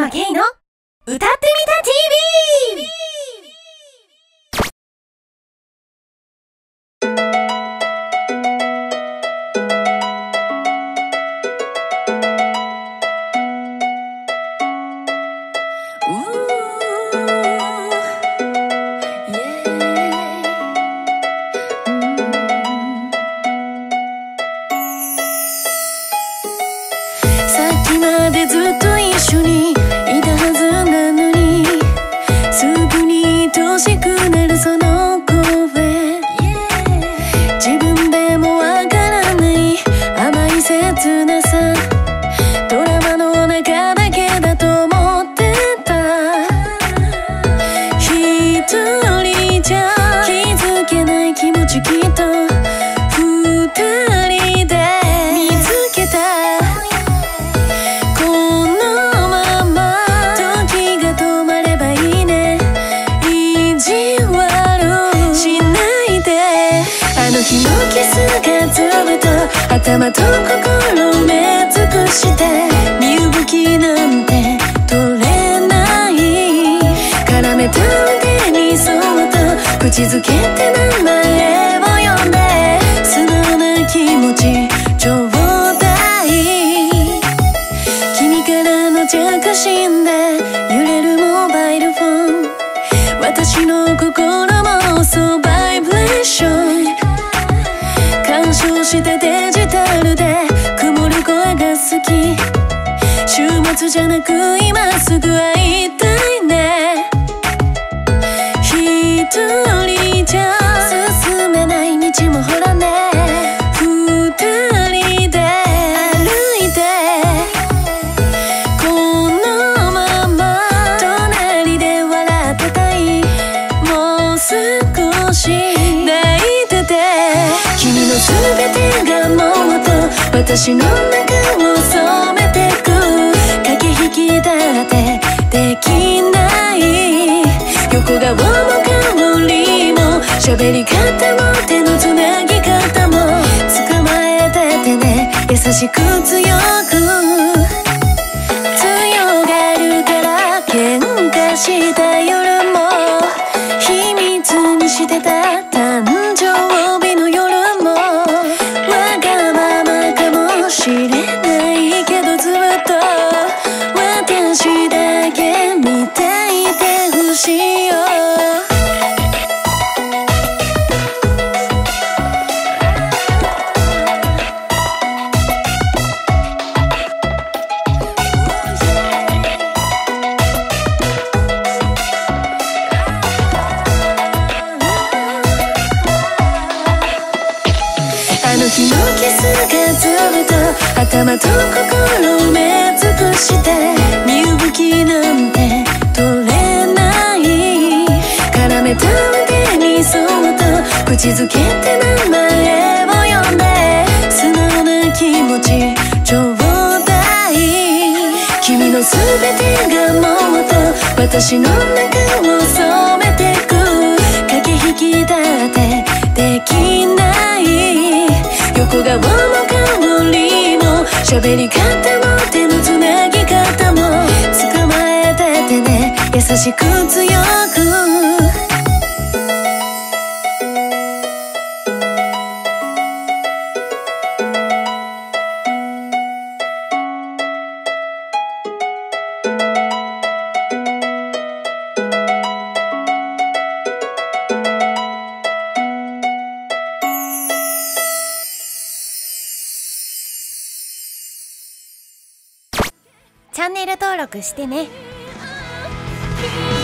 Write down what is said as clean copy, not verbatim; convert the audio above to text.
島慶の歌ってみた TV。 さっきまでずっと一緒にいたはずなのに、すぐに愛しくなるその声、自分でもわからない甘い切なさ、ドラマの中だけだと思ってた。一人じゃ気づけない気持ち、きっと二人で見つけた。キスがずっと頭と心目尽くして、身動きなんて取れない。絡めた腕にそっと口づけて名前を呼んで、素直な気持ちちょうだい。君からの着信で揺れるモバイルフォン、私の心もそうバイブレーション。干渉してデジタルで曇る声が好き。週末じゃなく今すぐ会いたいね。一人じゃ進めない道もほらね、二人で歩いてこのまま隣で笑ってたい。もう少し泣いてて、君の全てがもっと私の中を染めてく。駆け引きだってできない。横顔も香りも喋り方も手のつなぎ方も捕まえててね、優しく強く。強がるから喧嘩した夜も秘密にしてた誕生日の夜も、わがままかもしれないけどずっと私だけ見ていてほしいよ。あの日のキスがずっと頭と心目尽くして、身動きなんて取れない。絡めた腕にそっと口づけて名前を呼んで、素直な気持ちちょうだい。君の全てがもっと私の中を染めてく。駆け引きだってできない。横顔も香りも喋り方も手のつなぎ方も捕まえててね、優しく強く。 チャンネル登録してね。